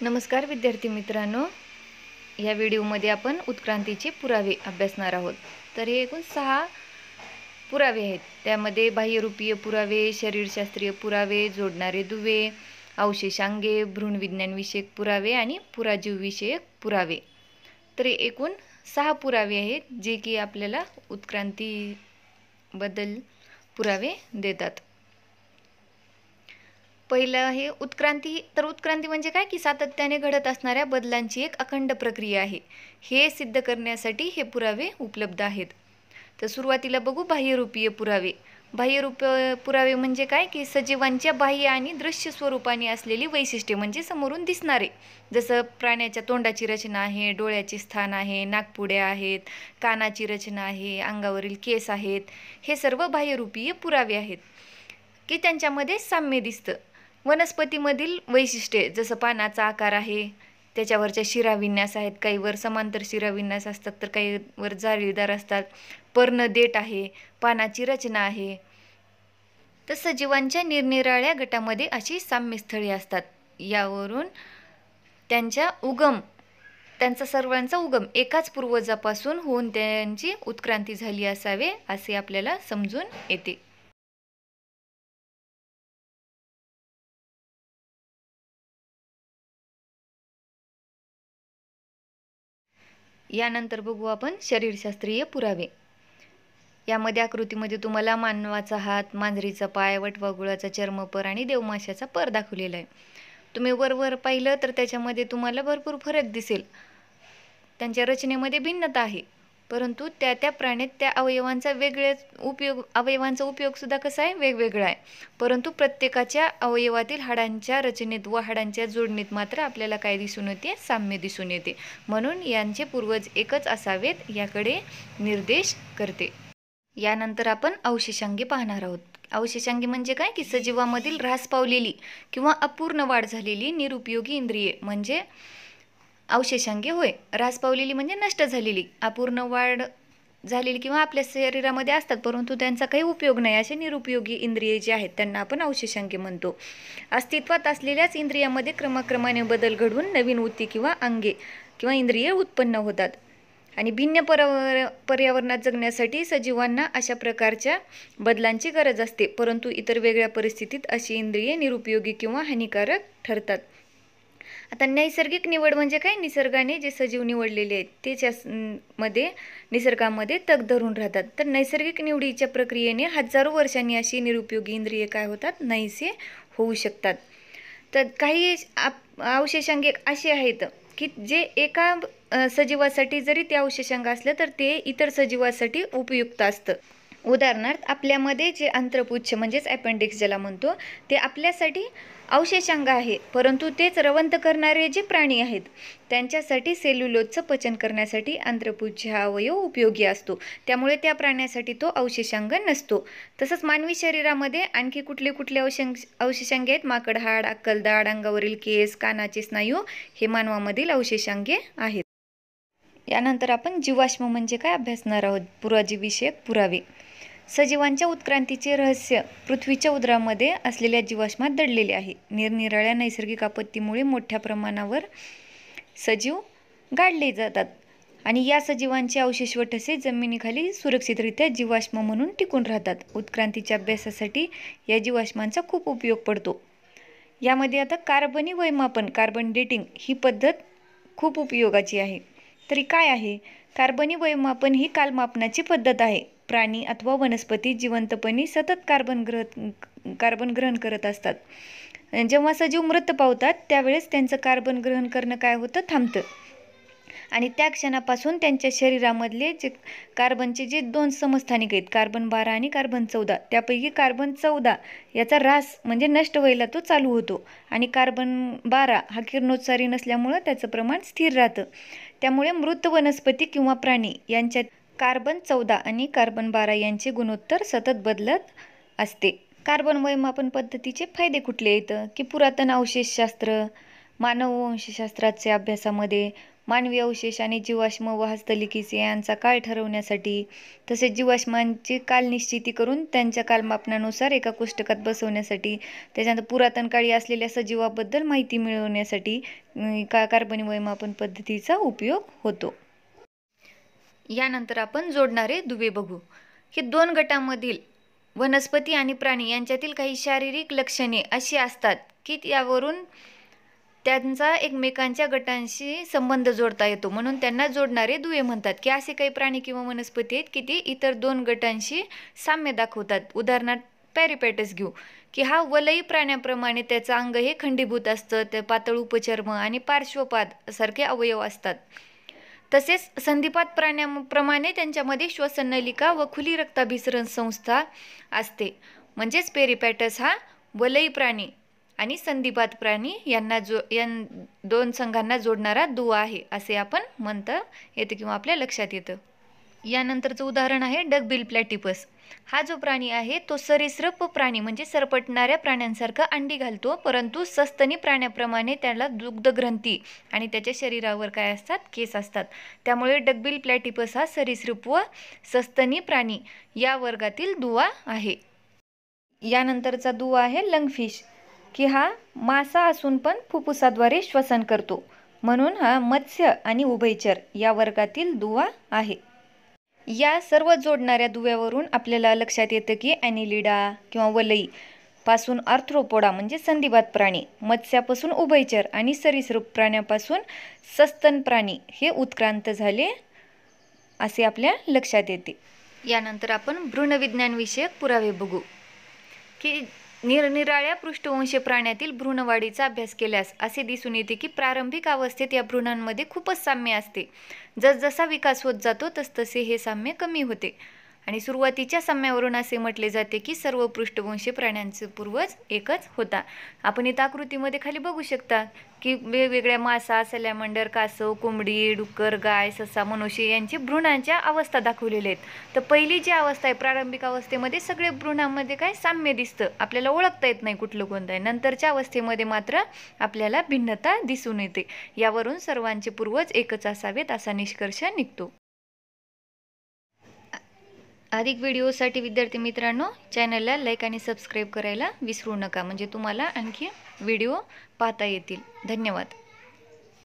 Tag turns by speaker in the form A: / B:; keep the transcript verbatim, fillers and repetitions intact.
A: नमस्कार विद्यार्थी मित्रांनो, या व्हिडिओमध्ये आपण उत्क्रांतीचे पुरावे अभ्यासणार आहोत। तर हे एकूण सहा पुरावे आहेत। त्यामध्ये बाह्यरूपीय पुरावे, शरीरशास्त्रीय पुरावे, जोडणारे दुवे, अवशेषांगे, भ्रूणविज्ञानविषयक पुरावे आणि पुराजीवविषयक पुरावे। तर एकूण सहा पुरावे आहेत जे की आपल्याला उत्क्रांतीबद्दल पुरावे देतात। पहिलं आहे उत्क्रांती। तर उत्क्रांती म्हणजे काय की सातत्याने घडत असणाऱ्या बदलांची एक अखंड प्रक्रिया आहे, हे सिद्ध करण्यासाठी हे पुरावे उपलब्ध आहेत। तर सुरुवातीला बघू बाह्यरूपीय पुरावे। बाह्यरूपीय पुरावे म्हणजे काय की सजीवांच्या बाह्य आणि दृश्य स्वरूपाने असलेली वैशिष्ट्ये, म्हणजे समोरून दिसणारे, जसं प्राण्याच्या तोंडाची रचना आहे, डोळ्याचे स्थान आहे, नाकपुड्या आहेत, कानाची रचना आहे, अंगावरील केस आहेत, हे सर्व बाह्यरूपीय पुरावे आहेत की त्यांच्यामध्ये साम्य दिसतं। वनस्पतीमधील वैशिष्ट्ये, जसं पानाचा आकार आहे, त्याच्यावरच्या शिराविन्यास आहेत, काहीवर समांतर शिराविन्यास असतात तर काहीवर जाळीदार असतात, पर्ण देठ आहे, पानाची रचना आहे। तर सजीवांच्या निरनिराळ्या गटामध्ये अशी साम्यस्थळे असतात। यावरून त्यांच्या उगम त्यांचा सर्वांचा उगम एकाच पूर्वजापासून होऊन त्यांची उत्क्रांती झाली असावे असे आपल्याला समजून येते। यानंतर बघू आपण शरीरशास्त्रीय पुरावे। यामध्ये आकृतीमध्ये तुम्हाला मानवाचा हात, मांजरीचा पाय, वटवाघुळाचा चर्मपर आणि देवमाशाचा पर दाखवलेला आहे। तुम्ही वरवर पाहिलं तर त्याच्यामध्ये तुम्हाला भरपूर फरक दिसेल। त्यांच्या रचनेमध्ये भिन्नता आहे, परंतु त्या त्या प्राण्यात त्या अवयवांचा वेगळे उपयोग अवयवांचा उपयोग सुद्धा कसा आहे, वेगवेगळा आहे। परंतु प्रत्येकाच्या अवयवातील हाडांच्या रचनेत व हाडांच्या जोडणीत मात्र आपल्याला काय दिसून येते, साम्य दिसून येते। म्हणून यांचे पूर्वज एकच असावेत याकडे निर्देश करते। यानंतर आपण अवशेषांगे पाहणार आहोत। अवशेषांगे म्हणजे काय की सजीवामधील ऱ्हास पावलेली किंवा अपूर्ण वाढ झालेली निरुपयोगी इंद्रिये म्हणजे अवशेषांगे होय। ऱ्हास पावलेली म्हणजे नष्ट झालेली, अपूर्ण वाढ झालेली किंवा आपल्या शरीरामध्ये असतात परंतु त्यांचा काही उपयोग नाही असे निरुपयोगी इंद्रिये जे आहेत त्यांना आपण अवशेषांगे म्हणतो। अस्तित्वात असलेल्याच इंद्रियामध्ये क्रमाक्रमाने बदल घडवून नवीन वृत्ती किंवा अंगे किंवा इंद्रिये उत्पन्न होतात आणि भिन्न पर्यावर पर्यावरणात जगण्यासाठी सजीवांना अशा प्रकारच्या बदलांची गरज असते, परंतु इतर वेगळ्या परिस्थितीत अशी इंद्रिये निरुपयोगी किंवा हानिकारक ठरतात। आता नैसर्गिक निवड म्हणजे काय, निसर्गाने जे सजीव निवडलेले आहेत त्याच्या मध्ये निसर्गामध्ये तग धरून राहतात। तर नैसर्गिक निवडीच्या प्रक्रियेने हजारो वर्षांनी अशी निरुपयोगी इंद्रिये काय होतात, नाहीसे होऊ शकतात। तर काही अवशेषांगे असे आहेत की जे एका सजीवासाठी जरी ते अवशेषांग असलं तर ते इतर सजीवासाठी उपयुक्त असतं। उदाहरणार्थ आपल्यामध्ये जे अंत्रपुच्छ म्हणजेच अपेंडिक्स ज्याला म्हणतो ते आपल्यासाठी अवशेषांग आहे, परंतु तेच रवंथ करणारे जे प्राणी आहेत त्यांच्यासाठी सेल्युलोजचं पचन करण्यासाठी अंत्रपुच्छ हा अवयव उपयोगी असतो, त्यामुळे त्या प्राण्यासाठी तो अवशेषांग नसतो। तसंच मानवी शरीरामध्ये आणखी कुठले कुठले अवशेष अवशेषांगे आहेत, माकडहाड, अक्कलदाढ, अंगावरील केस, कानाचे स्नायू हे मानवामधील अवशेषांगे आहेत। यानंतर आपण जीवाश्म म्हणजे काय अभ्यासणार आहोत। पुराजीविषयक पुरावे। सजीवांच्या उत्क्रांतीचे रहस्य पृथ्वीच्या उदरामध्ये असलेल्या जीवाश्मात दडलेले आहे। निरनिराळ्या नैसर्गिक आपत्तीमुळे मोठ्या प्रमाणावर सजीव गाडले जातात आणि या सजीवांचे अवशेष व ठसे जमिनीखाली सुरक्षितरित्या जीवाश्म म्हणून टिकून राहतात। उत्क्रांतीच्या अभ्यासासाठी या जीवाश्मांचा खूप उपयोग पडतो। यामध्ये आता कार्बनी वैमापन कार्बन डेटिंग ही पद्धत खूप उपयोगाची आहे। तरी काय आहे कार्बनी वैमापन? ही कालमापनाची पद्धत आहे। प्राणी अथवा वनस्पती जिवंतपणी सतत कार्बन ग्रहण कार्बन ग्रहण करत असतात। जेव्हा सजीव मृत पावतात त्यावेळेस त्यांचं कार्बन ग्रहण करणं काय होतं, थांबतं आणि त्या क्षणापासून त्यांच्या शरीरामधले जे कार्बनचे जे दोन समस्थानिक आहेत, कार्बन बारा आणि कार्बन चौदा, त्यापैकी कार्बन चौदा याचा ऱ्हास म्हणजे नष्ट व्हायला तो चालू होतो आणि कार्बन बारा हा किरणोत्सारी नसल्यामुळं त्याचं प्रमाण स्थिर राहतं। त्यामुळे मृत वनस्पती किंवा प्राणी यांच्यात कार्बन चौदा आणि कार्बन बारा यांचे गुणोत्तर सतत बदलत असते। कार्बन वैमापन पद्धतीचे फायदे कुठले आहेत की पुरातन अवशेषशास्त्र, मानववंशशास्त्राच्या अभ्यासामध्ये, मानवी अवशेष आणि जीवाश्म व हस्तलिखित यांचा काळ ठरवण्यासाठी, तसेच जीवाश्मांची कालनिश्चिती करून त्यांच्या कालमापनानुसार एका कोष्टकात बसवण्यासाठी, त्याच्यानंतर पुरातन काळी असलेल्या सजीवाबद्दल माहिती मिळवण्यासाठी का कार्बनी वयमापन पद्धतीचा उपयोग होतो. यानंतर आपण जोडणारे दुवे बघू की दोन गटांमधील वनस्पती आणि प्राणी यांच्यातील काही शारीरिक लक्षणे अशी असतात की त्यावरून त्यांचा एकमेकांच्या गटांशी संबंध जोडता येतो, म्हणून त्यांना जोडणारे दुवे म्हणतात. की असे काही प्राणी किंवा वनस्पती आहेत की ते इतर दोन गटांशी साम्य दाखवतात. उदाहरणार्थ पॅरिपॅटस घेऊ की हा वलयी प्राण्याप्रमाणे त्याचं अंग हे खंडीभूत असतं, ते पातळ उपचर्म आणि पार्श्वपाद सारखे अवयव असतात. तसेच संधिपात प्राण्याप्रमाणे त्यांच्यामध्ये श्वसन नलिका व खुली रक्ताभिसरण संस्था असते. म्हणजेच पेरिपॅटस हा वलयी प्राणी आणि संधिपात प्राणी यांना जो या दोन संघांना जोडणारा दुवा आहे असे आपण म्हणता येते किंवा आपल्या लक्षात येतं. यानंतरचं उदाहरण आहे डकबिल प्लॅटिपस. हा जो प्राणी आहे तो सरीसृप प्राणी म्हणजे सरपटणाऱ्या प्राण्यांसारखा अंडी घालतो, परंतु सस्तनी प्राण्याप्रमाणे त्याला दुग्धग्रंथी आणि त्याच्या शरीरावर काय असतात, केस असतात. त्यामुळे डकबिल प्लॅटिपस हा सरीसृप व सस्तनी प्राणी या वर्गातील दुवा आहे. यानंतरचा दुवा आहे लंगफिश की हा मासा असून पण फुफ्फुसाद्वारे श्वसन करतो, म्हणून हा मत्स्य आणि उभयचर या वर्गातील दुवा आहे. या सर्व जोडणाऱ्या दुव्यावरून आपल्याला लक्षात येतं की ॲनिलिडा किंवा वलई पासून आर्थ्रोपोडा म्हणजे संधिपात प्राणी, मत्स्यापासून उभयचर आणि सरीसृप प्राण्यापासून सस्तन प्राणी हे उत्क्रांत झाले असे आपल्या लक्षात येते. यानंतर आपण भ्रूणविज्ञानविषयक पुरावे बघू की निरनिराळ्या पृष्ठवंशी प्राण्यातील भ्रूणवाढीचा अभ्यास केल्यास असे दिसून येते की प्रारंभिक अवस्थेत या भ्रूणांमध्ये खूपच साम्य असते. जसजसा विकास होत जातो तसतसे हे साम्य कमी होते आणि सुरुवातीच्या साम्यावरून असे म्हटले जाते की सर्व पृष्ठवंशी प्राण्यांचे पूर्वज एकच होता. आपण इथं आकृतीमध्ये खाली बघू शकता की वेगवेगळ्या मासा, सॅलॅमंडर, कासव, कोंबडी, डुक्कर, गाय, ससा, मनुष्य यांची भ्रूणांच्या अवस्था दाखवलेल्या आहेत. तर पहिली जी अवस्था आहे प्रारंभिक अवस्थेमध्ये सगळे भ्रूणांमध्ये काय साम्य दिसतं, आपल्याला ओळखता येत नाही कुठलं कोणतं आहे. नंतरच्या अवस्थेमध्ये मात्र आपल्याला भिन्नता दिसून येते. यावरून सर्वांचे पूर्वज एकच असावेत असा निष्कर्ष निघतो. अधिक व्हिडिओसाठी विद्यार्थी मित्रांनो चॅनलला लाईक आणि सबस्क्राईब करायला विसरू नका, म्हणजे तुम्हाला आणखी व्हिडिओ पाहता येतील. धन्यवाद.